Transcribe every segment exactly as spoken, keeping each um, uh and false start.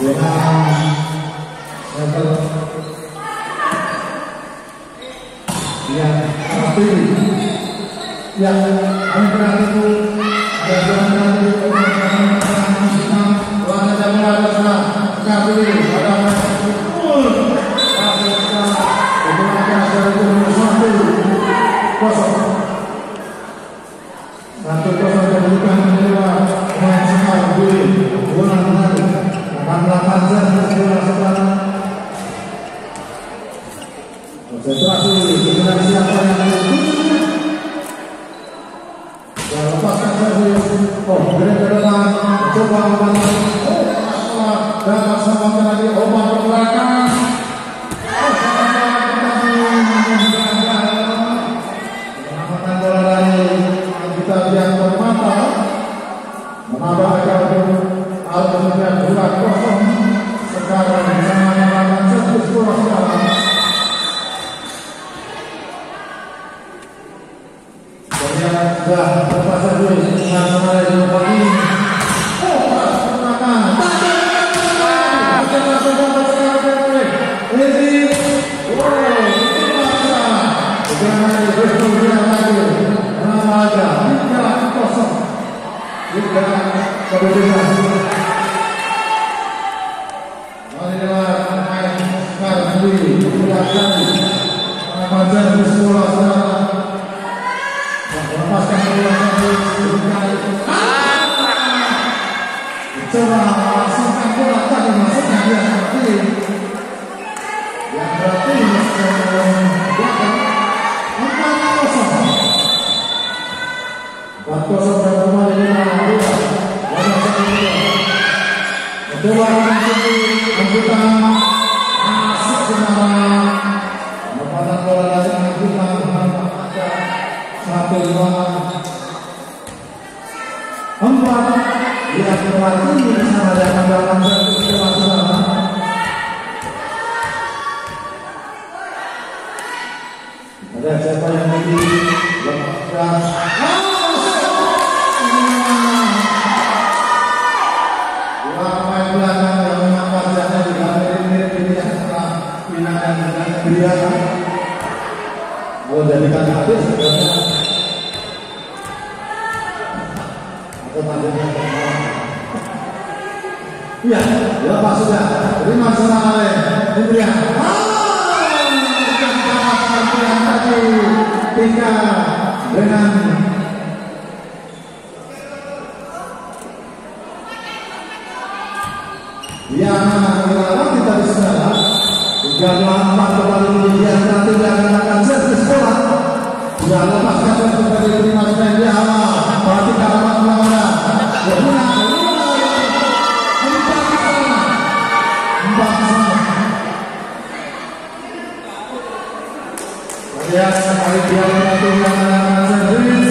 yang antara itu ada jalan itu warna jalan sana sekali ada full satu kosong satu kosong kedudukan kedua pemain Semar Budi bola lagi akan delapan jam bola sekarang konsentrasi dengan siapa yang lepaskan servis. Oh, beri ke depan. Coba membantu. Oh, masalah. Dapat selamatkan lagi. Obat ke belakang. Oh, selamatkan bola dari kita lihat bermata. Menambah agar Al-Qadiyah dua kosong. Sekarang bisa menyalakan servis bola sekarang. Sudah terpaksa dulu dengan Semar yang pagi. Oh, pertama. Ini, wow, jangan berhubungan lagi. Nama aja, tiga kosong. Tiga kedudukan. Mari lewat pemain Semar sendiri. Tiga kali. Mengamalkan bola sekarang. Lepaskan bola satu coba masukkan bola tadi masuknya dia seperti yang berarti empat kosong empat kosong dan kembali dengan bola coba anggota masuk ke dalam lepaskan bola dari anggota satu dua empat dia kembali bersama dengan dalam satu dua bersama ada siapa yang lagi lepaskan dua pemain belakang yang memang wajahnya juga mirip-mirip setelah pinangan dengan pria kalau jadikan habis sebenarnya iya, lepas sudah. Terima sana oleh Indrian. yang tadi tiga dengan yang melawan kita di sana. Tiga empat kembali yang nanti akan servis bola. Sudah lepaskan servis dari terima sudah di awal. Perhatikan amat melawan. Ya, sekali dia menentukan servis.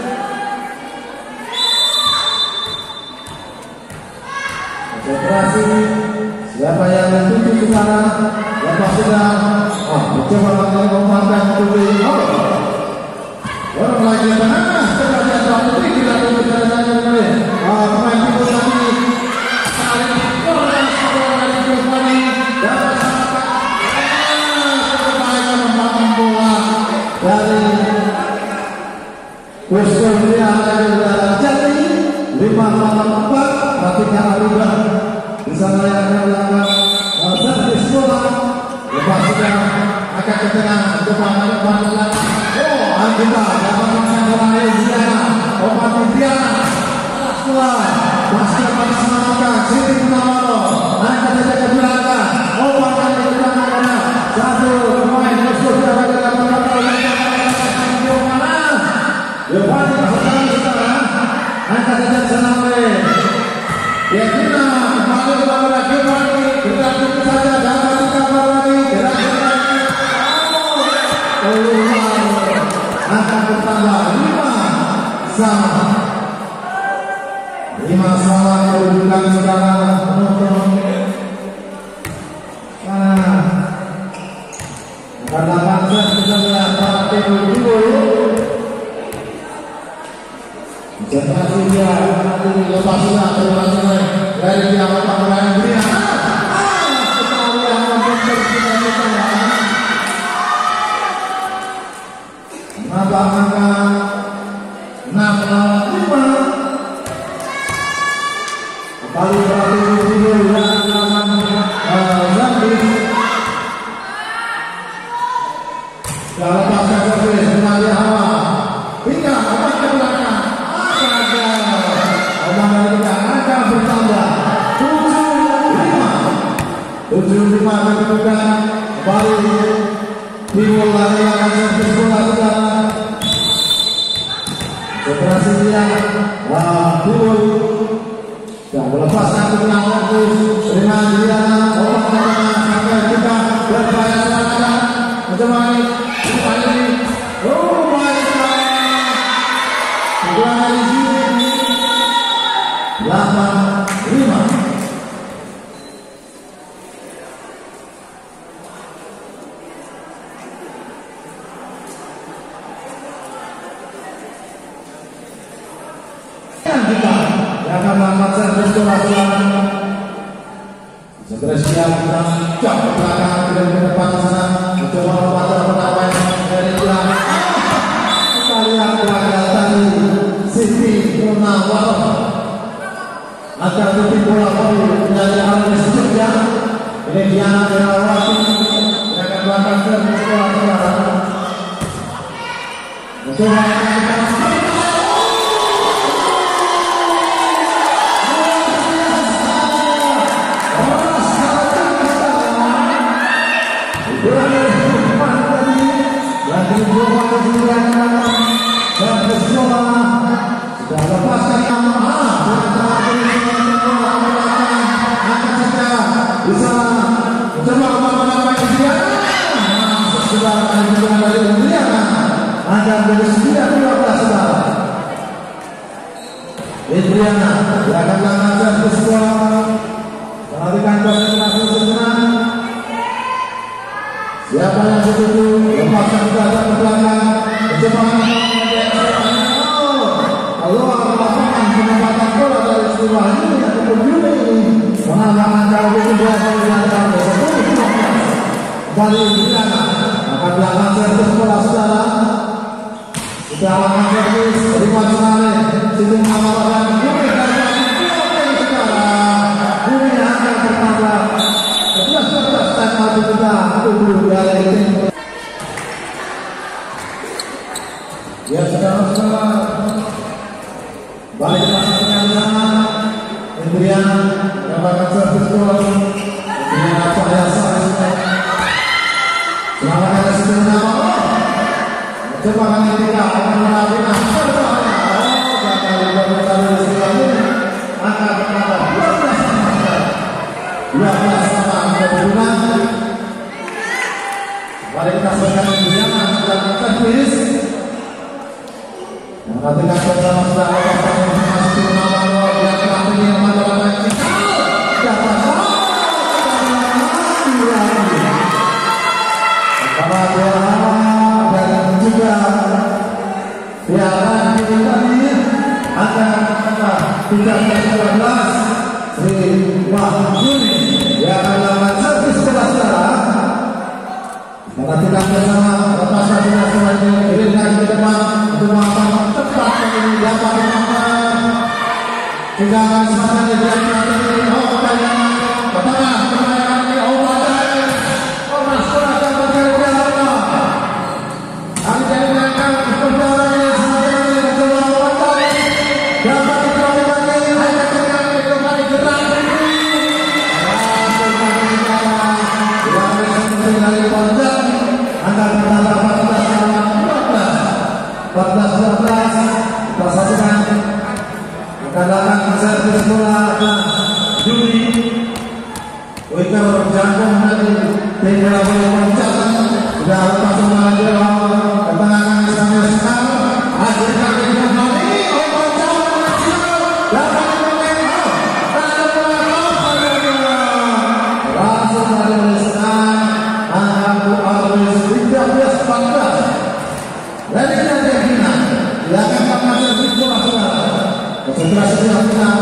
Konsentrasi. Siapa yang menuju ke sana? Lepas sudah. Oh, mencoba memanfaatkan untuk oh. Orang lagi tengah. Setelah dia tahu tidak tunggu jalan-jalan kembali. Ah, pemain itu tadi. Saling orang orang dari Giovanni dapat dari Australia ada Jati lima lawan empat perhatikan Aruba di sana yang akan melakukan servis bola lepas sudah akan ke tengah coba depan belakang oh Anggota dapat memainkan bola Elziana obat Viviana setelah masih dapat diselamatkan Siti Punawaro angkat saja ke belakang obat yang di belakang mana satu pemain Australia pada dalam Giovanni sekarang sekarang angkat saja sana oleh dia kena kembali kepada Giovanni gerak itu saja dapat dikabar lagi gerak lagi oh angkat bertambah lima sama lima sama kedudukan sekarang penonton nah akan dapat kita melihat para tim dulu konsentrasi dia nanti lepas sudah terima kasih dari pihak pemain Brian tujuh lima kedudukan kembali Timur lagi akan servis bola saudara. Operasi dia wah Timur dan melepaskan dengan fokus dengan dia orang sampai kita berbahaya serangan mencoba ini oh my god kembali sini delapan lima. Kita yang akan melakukan servis bola selanjutnya. Segera siap kita jam ke belakang dan ke depan sana. Mencoba membaca pertama dari belakang. Kita lihat belakang tadi Siti Munawar akan Siti bola volley dari Alves Jogja. Ini Diana Derawati yang akan melakukan servis bola sekarang. Mencoba Adriana akan melakukan servis bola. Perhatikan konsentrasi segera. Siapa yang setuju lepaskan dada ke belakang. Mencoba kalau lapangan penempatan bola dari sebuah ini ataupun unit ini menambahkan jauh itu dua kali yang sampai sepuluh lima belas. Kembali Adriana akan melakukan servis bola saudara. Sudah lakukan servis terima sekali. Sini amarkan unit dari ini akan bertambah sebelas belas time mati kita tujuh dari tim. Ya saudara-saudara, balik masuk ke sana. Kemudian dapatkan servis bola. Kemudian apa yang salah sudah. Selamat ada sebelum nama. Coba kali kita akan melakukan berbahaya. Oh, gagal gagal dari sini akan bertambah dua belas sama. dua belas sama kebetulan. Mari kita saksikan Diana dan servis. Perhatikan bersama saudara pasang masih nama luar biasa ini yang mana mana kita dapat karena bola dan juga piala kita ini akan tiga belas dua belas Sri Wahyuni yang akan melakukan servis bola saudara. Perhatikan bersama lepaskan bola selanjutnya kirimkan ke depan untuk melakukan tepat ini dapat dimakan. Tidak akan semangat di belakang ini. Oh pertanyaan pertanyaan pertanyaan ini oh pertanyaan oh mas bola akan berkali apa? Kami jadi menangkan pertanyaan ini semangat ini mencoba pertanyaan dapat dikembali lagi hanya dengan kembali gerak ini. Dari Ponjak akan bertambah empat belas dua belas empat belas dua belas. Kita saksikan akan datang servis bola Juli winger jangkung dari tim bola Ponjak sudah lepas bola dia ketenangan sampai sekarang hasilkan kembali oleh Ponjak dapat langsung dari Lesnar Aku harus tiga belas empat belas. Dari Argentina, silakan pakai servis bola saudara. Konsentrasi bola final.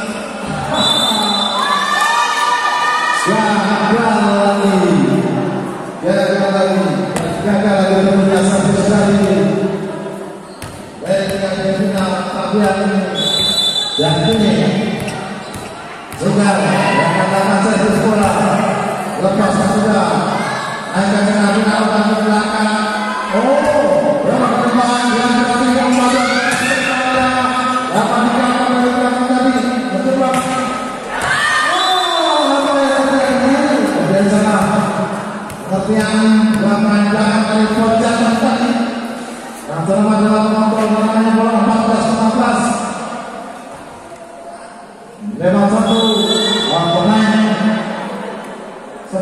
Gagal lagi, gagal lagi, gagal lagi punya servis kali ini. Dari Argentina, tapi hari ini yang ini juga yang akan servis bola lepas sudah. Akan kena final ke belakang. Oh, dapat kembali yang tadi yang pada dapat dikatakan dari belakang tadi. Mencoba. Oh, apa yang terjadi?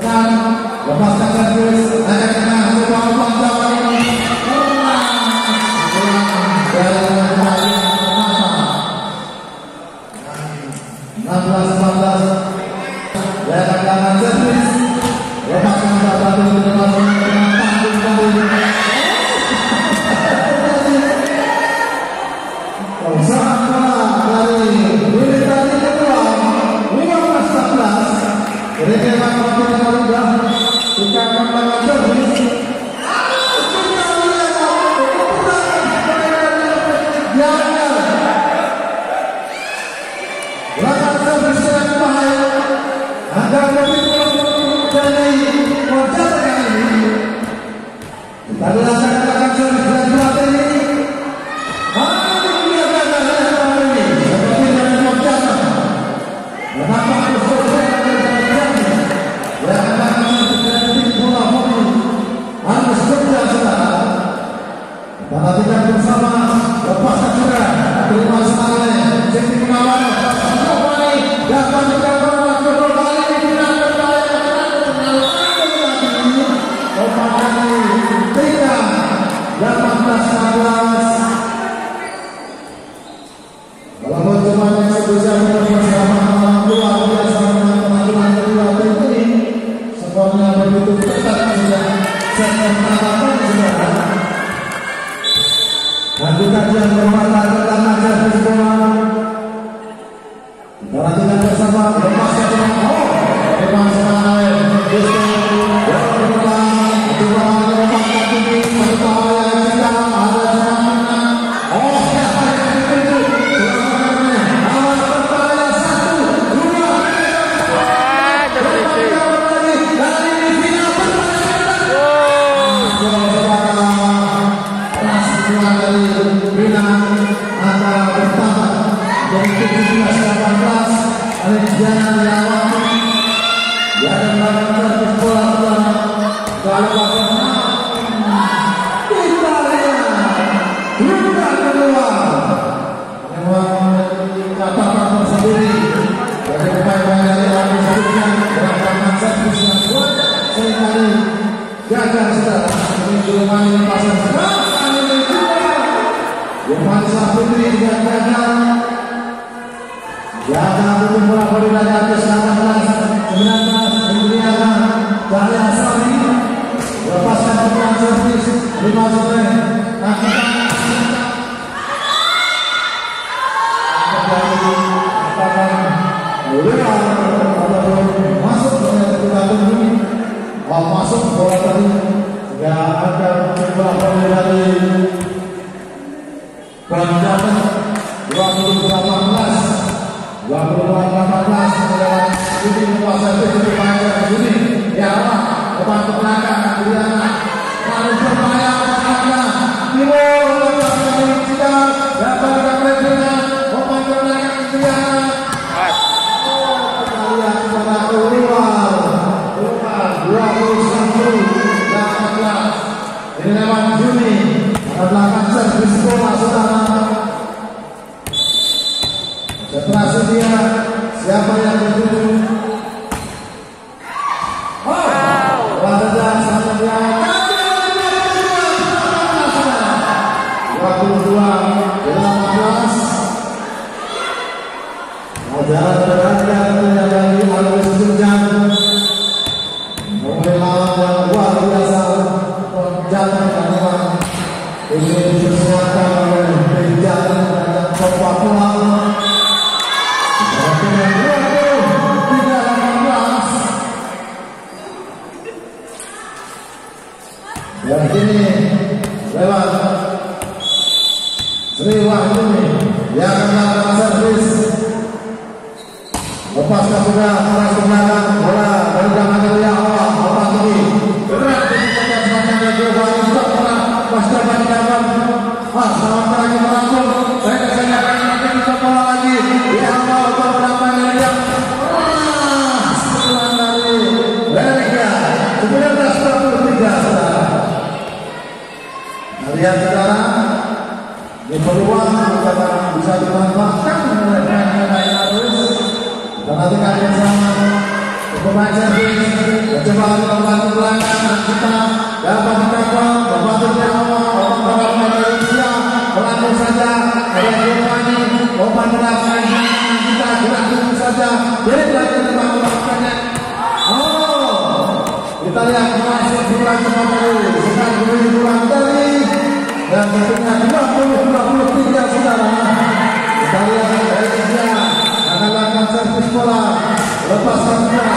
Usman lepaskan servis akan kena sebuah pelanggaran ini enam belas empat belas dan akan servis lepaskan satu dengan tanggung kembali usaha dari militer kedua lima belas empat belas Rekeman waktu yang mudah kita akan melakukan servis lakukan servis yang bahaya agar lebih dari modal kali ini kita lakukan servis yang berat ini perhatikan bersama lepaskan sudah terima sekali Siti Gunawan kembali dapat dikatakan kedua kali tidak kembali kembali tiga delapan belas enam belas walaupun cuma yang sebesar bersama luar biasa dengan kedua tim ini skornya begitu ketat sudah set pertama sudah lanjutkan yang bermata tentang ajar bersama perhatikan bersama lepaskan dengan oh memang semangat justru yang berpelan dua lepaskan tinggi bertawa yang sedang ada semangat oh siapa yang dituju awal bertanya satu dua dari final dari Bina antara pertama dari tujuh belas delapan belas Alexander Riawan dia akan melakukan servis bola bola kalau kita lihat luka kedua memang katakan tersendiri dari pemain-pemain dari lawan sebelumnya melakukan servis yang kuat seringkali gagal sudah menuju main pasang sekarang Yohansa Putri juga gagal. Gagal untuk bola voli dari atas delapan belas sembilan belas kemudian Cahaya Asari lepaskan peluang servis lima sore masuk masuk bola tadi ya agar bola voli dari Pelanjatan dua puluh delapan belas dua puluh delapan belas melewat ini kuasa itu panjang ini ya Allah depan ke belakang kemudian harus berbahaya pada timur lepas dari kita dapat dikatakan depan ke belakang kemudian oh kita lihat pada keluar keluar dua puluh satu delapan belas ini lewat Juni belakang servis bola saudara setelah sedia siapa yang dituju oh pada sama dia dua puluh dua delapan belas jalan berada dari Alus Junjang mulai lawan yang luar biasa jalan dan ini disesuaikan oleh perjalanan dan Papua dengan dua puluh tiga delapan belas dan kini lewat Sri Wahyuni yang akan melakukan servis lepaskan sudah keras ke belakang bola dari tangan dari awal bola tinggi berat di tengah sepanjang dari bola stop bola pasca bandaran ah selamat lagi merangkul saya kesana akan makin stop bola lagi di awal beberapa menit setelah dari Belgia sembilan belas dua puluh tiga saudara lihat saudara ini peluang bisa dimanfaatkan oleh pemain-pemain harus dan nanti kalian sama pemain servis coba membantu belakang kita dapat dikawal membantu awal orang Malaysia langsung saja ada Giovanni umpan belakang kita langsung saja dari belakang melakukannya. Oh, kita lihat masuk bulan kembali sekarang dulu bulan tadi dan tentunya dua puluh dua puluh tiga saudara. Kita lihat Malaysia akan lakukan servis bola lepaskan bola.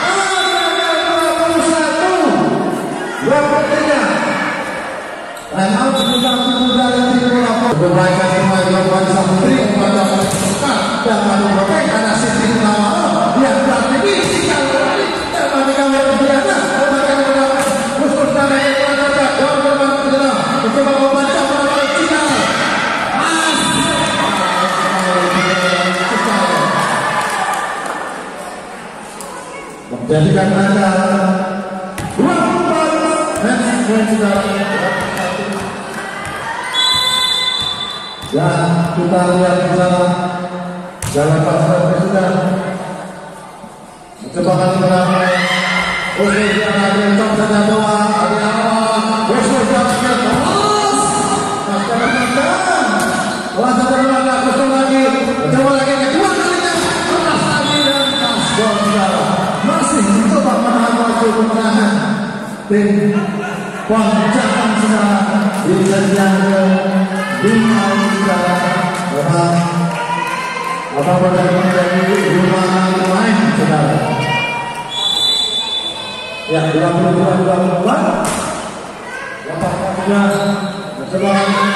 Dua pertiga, dan out juga sudah lebih bola. Berbalik semua dilakukan Samudri kepada Sekat dan Manu Bokai karena Siti Nawal yang berarti sikap balik dan mereka berbiasa mereka berdapat musuh dan mereka berdapat dan berbantu jelas mencoba membaca melalui Cina. Menjadikan anda dua dan kita lihat bersama dalam pasal sudah mencoba meramai oleh yang ada yang saja doa ada awal bosor basket terus masyarakat menang lawan terlalu kosong lagi mencoba lagi kedua kalinya lepas lagi dan kasih saudara masih mencoba menahan waktu kemenangan tim Poncakan sekarang di set yang ke lima saudara memang apa boleh menjadi lima pemain saudara ya dua puluh dua dua puluh empat dapat sudah mencoba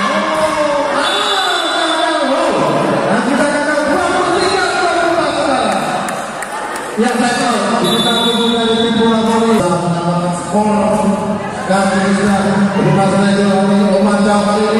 dan kita gagal dua puluh tiga dua puluh empat saudara yang saya tahu kita tunggu dari tim bola voli menambahkan skor dan juga di pasal itu Oman Jauh kali ini